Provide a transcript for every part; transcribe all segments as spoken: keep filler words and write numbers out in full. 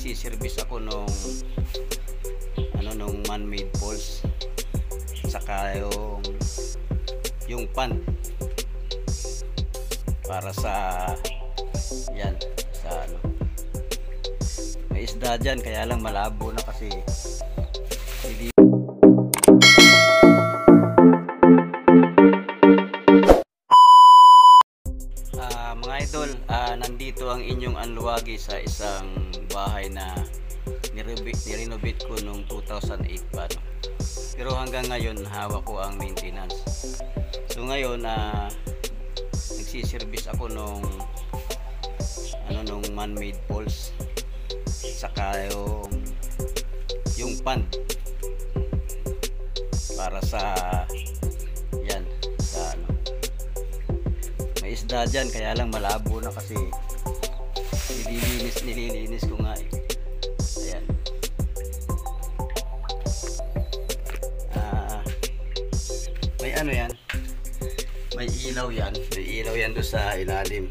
nagsiservice ako nung ano nung man-made falls, saka yung yung pan para sa yan sa ano, may isda dyan, kaya lang malabo na kasi hindi. Uh, mga idol, uh, nandito ang inyong anluwagi sa isang bahay na nirenovate ko noong two thousand eight pa, no? Pero hanggang ngayon hawak ko ang maintenance. So ngayon uh, nagsiservice ako nung ano nung man-made falls, saka yung yung pan para sa yan sa ano, may isda dyan, kaya lang malabo na kasi nililinis nililinis ko nga eh. Ayan. Ah, may ano yan, may ilaw yan, may ilaw yan doon sa ilalim.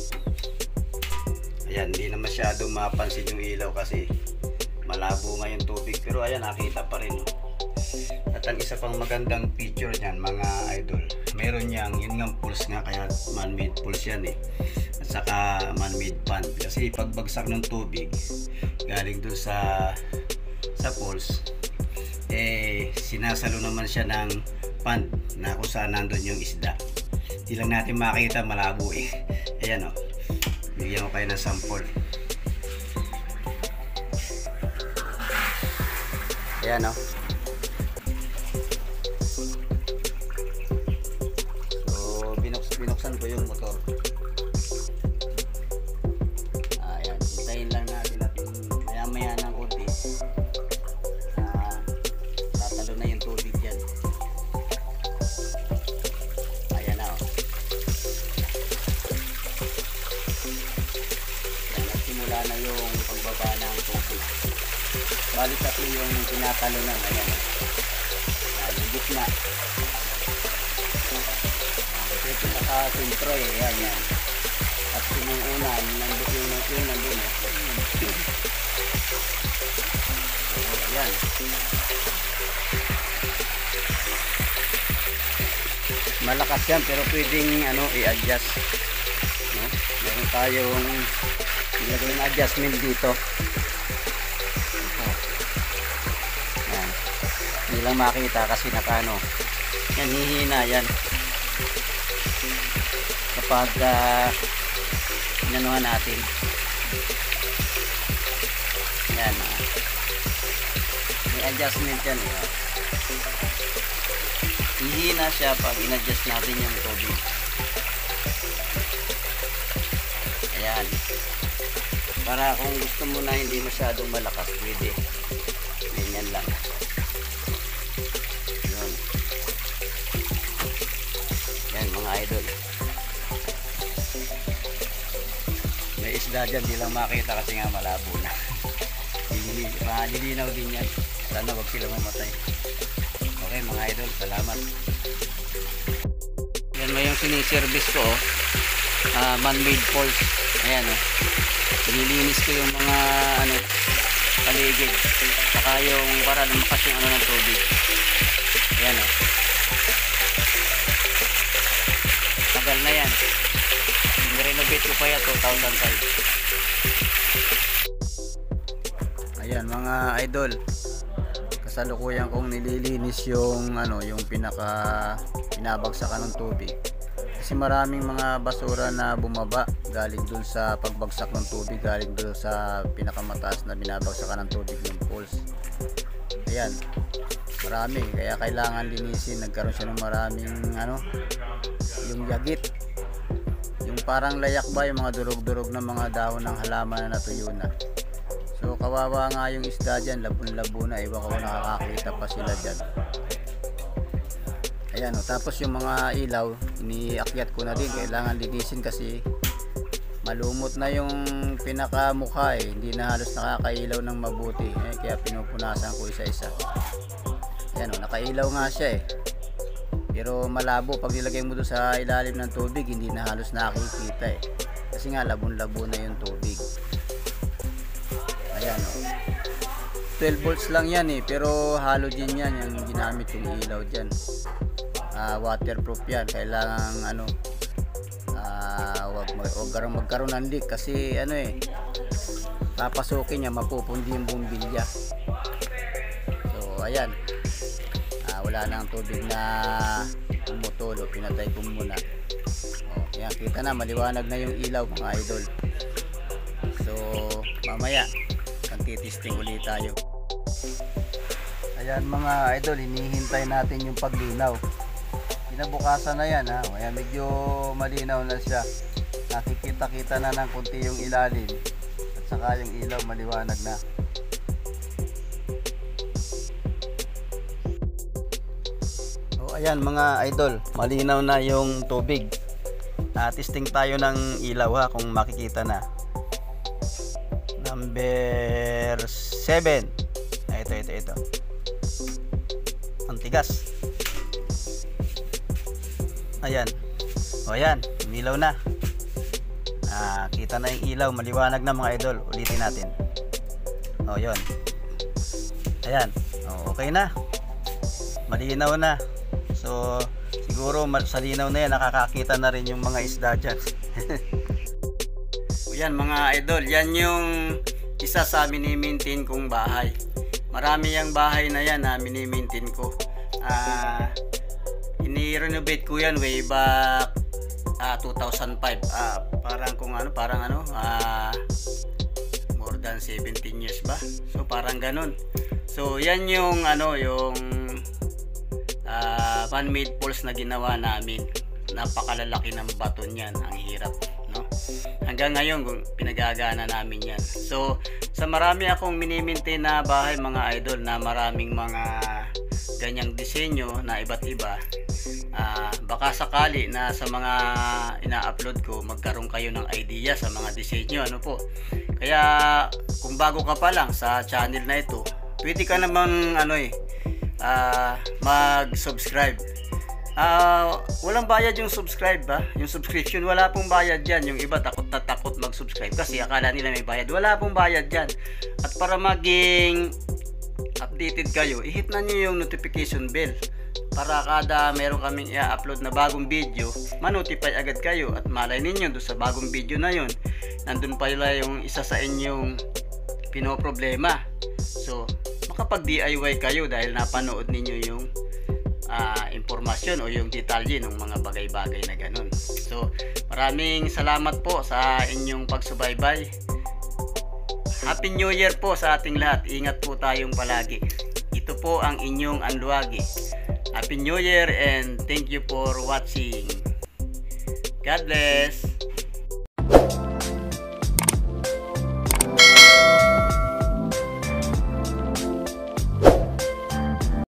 Ayan, hindi na masyadong mapansin yung ilaw kasi malabo nga yung tubig, pero ayan, nakita pa rin, no? At ang isa pang magandang feature niyan, mga idol, meron niyang, yun nga pools nga, kaya man-made pools yan eh, at saka man-made pan, kasi pagbagsak ng tubig galing doon sa sa pools, eh sinasalo naman siya ng pan na kung saan nandun yung isda. Hindi lang natin makita, malabo eh. Ayan o, bigyan ko kayo ng sample. Ayan o. So binuks binuksan ko yung motor. Ayan, hintayin lang natin natin maya maya ng konti. Ah, tatalo na yung tubig dyan. Ayan na o. Ayan, nagsimula na yung pagbaba ng tubig. Bali tatlo yung tinatalo na. Ayan o. Ayan, yung gitna. Ito yung pinaka-sentro eh. Ayan yan. At yung una, nandun yung nandun nandun eh. Ayan. Malakas yan, pero pwedeng ano, i-adjust, no? Meron tayong ilagay na adjustment dito. Ayan. Hindi lang makita kasi nakano. Yan, hihina yan. Kapag uh, inanuhan natin. Yan. Uh, may adjustment yan. Uh. Hihina siya pag in-adjust natin yung tubig. Ayan. Para kung gusto mo na hindi masyadong malakas, pwede. Ganyan lang. Yun. Yan mga idol. May isda dyan, di lang makita kasi nga malabo na. Malilinaw din yan. Sana wag sila mamatay. Okay mga idol, salamat. Yan mo yung siniservice ko, oh. uh, man-made falls. Ayan o, oh. Nililinis ko yung mga ano, paligid, saka yung para lumakas yung ano ng tubig. Ayan o, oh. Tagal na yan. Nirenovate ko pa yan two thousand five. Ayan mga idol, kasalukuyan kong nililinis yung ano, yung pinaka pinabagsakan ng tubig. Kasi maraming mga basura na bumaba galing dun sa pagbagsak ng tubig, galing dun sa pinakamataas na binabagsakan ng tubig ng pools. Ayan, marami, kaya kailangan linisin. Nagkaroon siya ng maraming ano, yung yagit, yung parang layak ba, yung mga durog-durog na mga dahon ng halaman na natuyo na. So kawawa nga yung isda dyan, labon-labo na. Iwan ko kung nakakakita pa sila dyan. Ayan o, tapos yung mga ilaw, iniakyat ko na din. Kailangan linisin kasi malumot na yung pinakamukha eh. Hindi na halos nakakailaw ng mabuti eh, kaya pinupunasan ko isa-isa. Ayan o, nakailaw nga siya eh. Pero malabo, pag nilagay mo doon sa ilalim ng tubig, hindi na halos nakikita eh. Kasi nga labon-labo na yung tubig. Ayan o. twelve volts lang yan eh, pero halogen yan yung ginamit yung ilaw dyan. Uh, waterproof yan, kailangan ano, uh, wag, mag, wag magkaroon, magkaroon ng leak kasi ano eh, papasukin niya, mapupundi yung bumbilya. So ayan, uh, wala nang tubig na tumutulo, pinatay ko muna. O, yan, kita na, maliwanag na yung ilaw mga idol. So mamaya magtitisting ulit tayo. Ayan mga idol, hinihintay natin yung paglinaw. Kinabukasan na yan ha, kaya medyo malinaw na siya, nakikita-kita na ng kunti yung ilalim at saka yung ilaw maliwanag na. O ayan mga idol, malinaw na yung tubig. Uh, testing tayo ng ilaw ha, kung makikita na. Number seven. Ah, ito, ito, ito. Ang tigas. Ayan. O ayan, umilaw na. Ah, kita na yung ilaw, maliwanag na mga idol. Ulitin natin. O, yun. Ayan. O, okay na. Malinaw na. So, siguro sa linaw na yan, nakakakita na rin yung mga isda dyan. Yan mga idol, yan yung isa sa mini-maintain kong bahay. Marami yung bahay na yan na mini-maintain ko. Ah, uh, ini-renovate ko yan way back uh, two thousand five. Uh, parang kung ano, parang ano, uh, more than seventeen years ba? So parang ganun. So yan yung ano, yung uh, man-made poles na ginawa namin. Napakalalaki ng bato niyan, ang hirap, no? Hanggang ngayon pinagagana namin yan. So sa marami akong mini-maintain na bahay mga idol, na maraming mga ganyang disenyo na iba't iba, uh, baka sakali na sa mga ina-upload ko magkaroon kayo ng idea sa mga disenyo, ano po. Kaya kung bago ka pa lang sa channel na ito, pwede ka namang ano eh, uh, mag-subscribe. Uh, walang bayad yung subscribe ba? Yung subscription, wala pong bayad dyan. Yung iba takot na takot mag-subscribe kasi akala nila may bayad. Wala pong bayad dyan. At para maging updated kayo, i-hit na nyo yung notification bell para kada meron kaming i-upload na bagong video, ma-notify agad kayo. At malay ninyo doon sa bagong video na yun, nandun pala yung isa sa inyong pinoproblema. So makapag D I Y kayo dahil napanood ninyo yung Uh, impormasyon o yung detalye ng mga bagay-bagay na ganun. So maraming salamat po sa inyong pagsubaybay. Happy New Year po sa ating lahat. Ingat po tayong palagi. Ito po ang inyong Anluwagi. Happy New Year and thank you for watching. God bless.